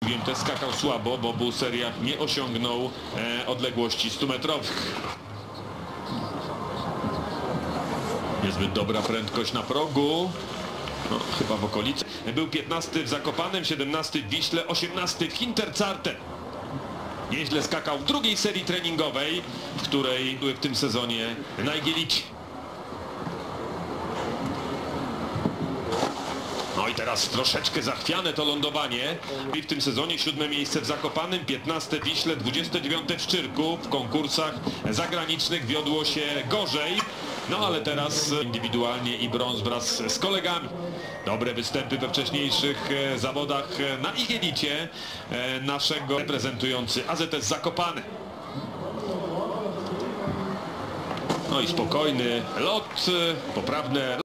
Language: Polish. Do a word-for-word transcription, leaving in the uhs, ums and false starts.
mówiłem, też skakał słabo, bo w seriach nie osiągnął e, odległości stu metrowych. Niezbyt dobra prędkość na progu. No, chyba w okolicy. Był piętnasty w Zakopanem, siedemnasty w Wiśle, osiemnasty w Hinterzarten. Nieźle skakał w drugiej serii treningowej, w której były w tym sezonie Najgielici. No i teraz troszeczkę zachwiane to lądowanie. I w tym sezonie siódme miejsce w Zakopanem, piętnaste w Wiśle, dwudzieste dziewiąte w Szczyrku. W konkursach zagranicznych wiodło się gorzej. No ale teraz indywidualnie i brąz wraz z kolegami. Dobre występy we wcześniejszych zawodach na Igielicie naszego reprezentujący A Z S Zakopane. No i spokojny lot, poprawne